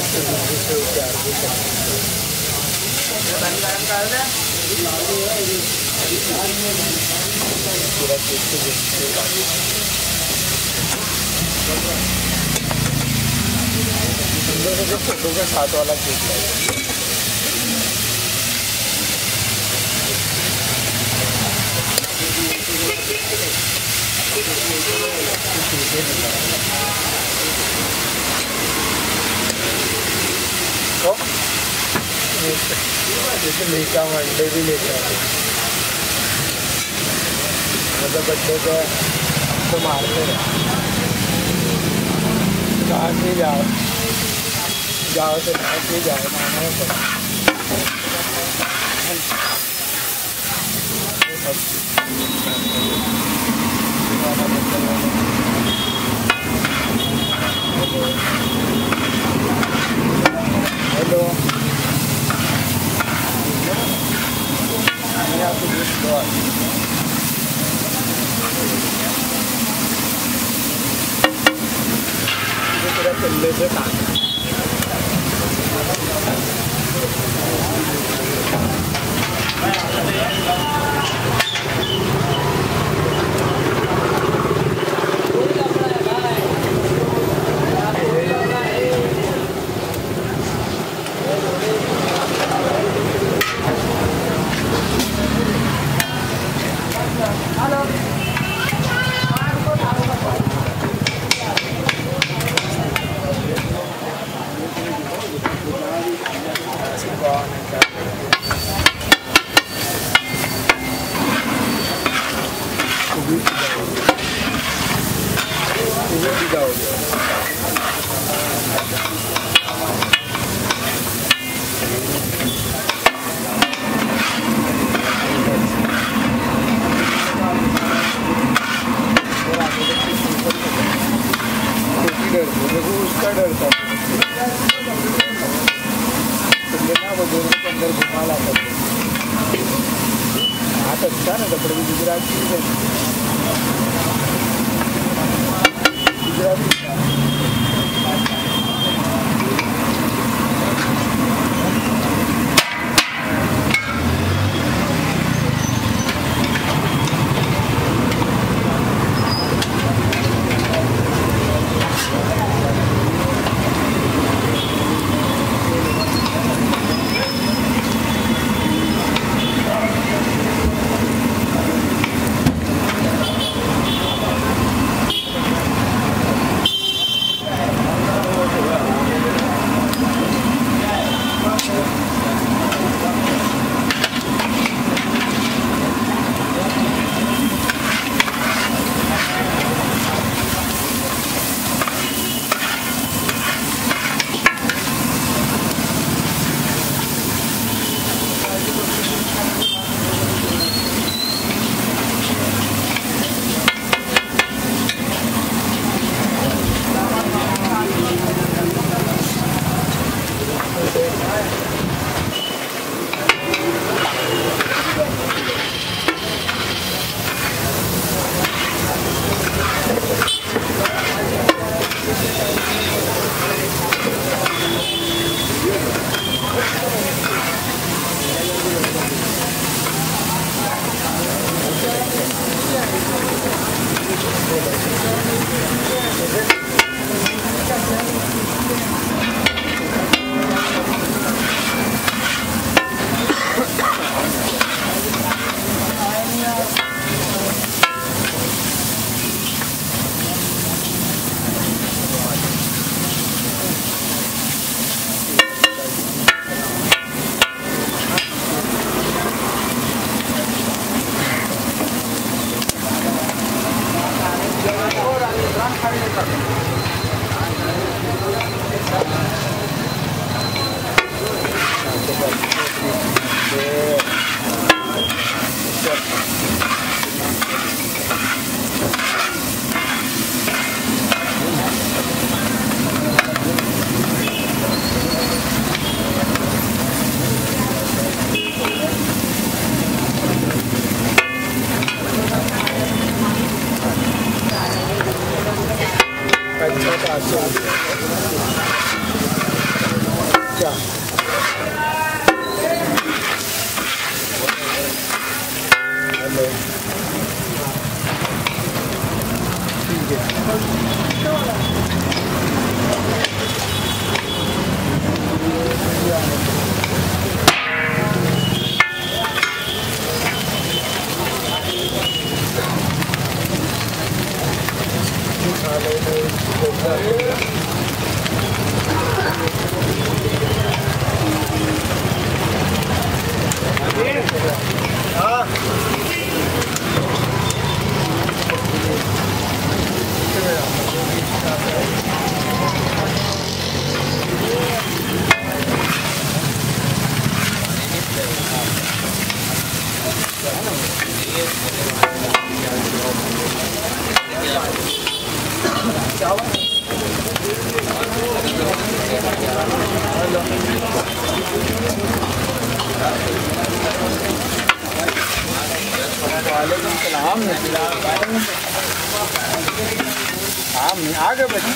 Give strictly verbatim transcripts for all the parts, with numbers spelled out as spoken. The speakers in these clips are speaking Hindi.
फोटो के साथ वाला केक है। तो जैसे लेके आऊँ अंडे भी लेके आऊँ, मतलब बच्चे को तो मारते हैं। कहाँ से जाओ जाओ तो नहीं जाओ माना है हेलो तेरा चल्ले से काम उसका डर था ना वो दोनों के अंदर घुमा ला सकते हाथ अच्छा ना कपड़े भी गुजराती है गुजराती अच्छा क्या हेलो ठीक हाँ वालेकुम सलाम। हाँ आ गए बच्चे।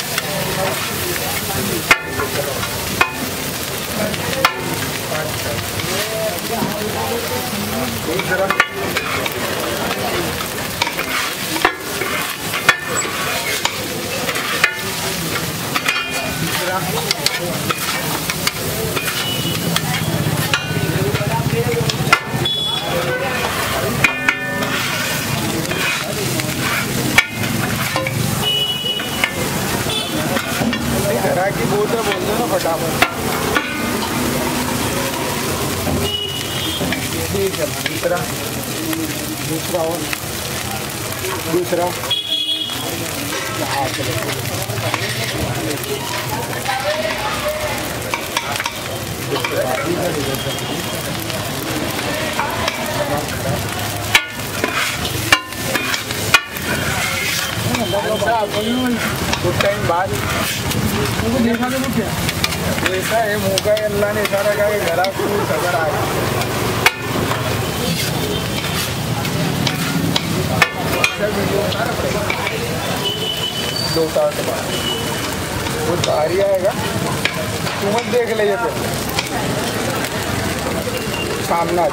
घरा की बोतल बोल दो ना फटाफट। ठीक है दूसरा दूसरा और दूसरा कुछ टाइम बाद देखा तो क्या ऐसा है मौका है अल्लाह ने सारा का घरा को सबर आया दो साल के बाद वो बाहरी आएगा तू मत देख ले फिर सामना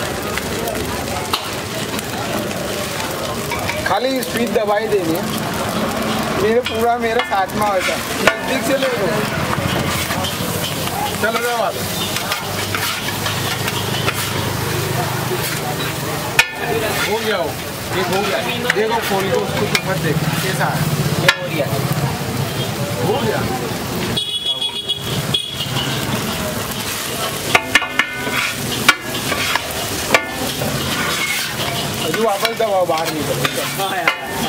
खाली स्पीड दबाई देनी है। मेरे पूरा मेरा साथमा होता है नजदीक से ले लो चलो जाओ हो गया हो एक हो गया देखो खोल के उसको तो मत देख कैसा है ये हो गया हो गया अभी वापस दबाओ बाहर निकलो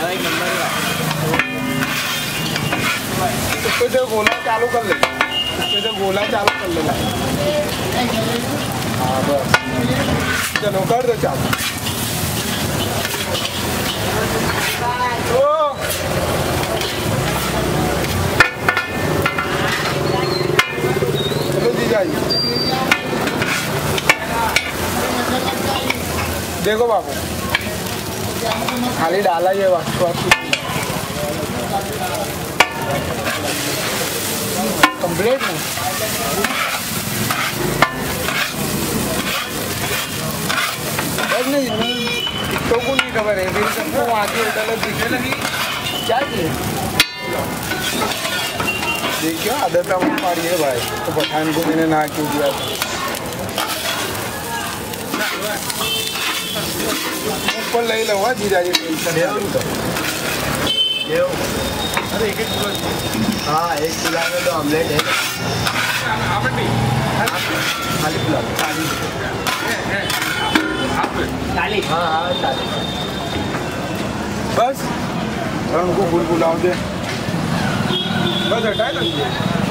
उसको जो गोला चालू कर ले उसको जो गोला चालू कर लेना हाँ बस चलो कर दो चालू ओ चलो जीजा जी देखो बाबू खाली डाला ये वास्तु कंप्लीट है बस नहीं तो को नहीं खबर है फिर सबको वहाँ की होटल दिखने लगी क्या किए देखियो आदत मत मारी है भाई तो पठान को मैंने ना क्यों दिया ऊपर ले लो जीजा जी अरे एक हाँ एक पुलाव में तो ऑमलेट है खाली पुलाव थाली हाँ हाँ थाली बस और उनको फुल पुलाव दे बस हटाए ना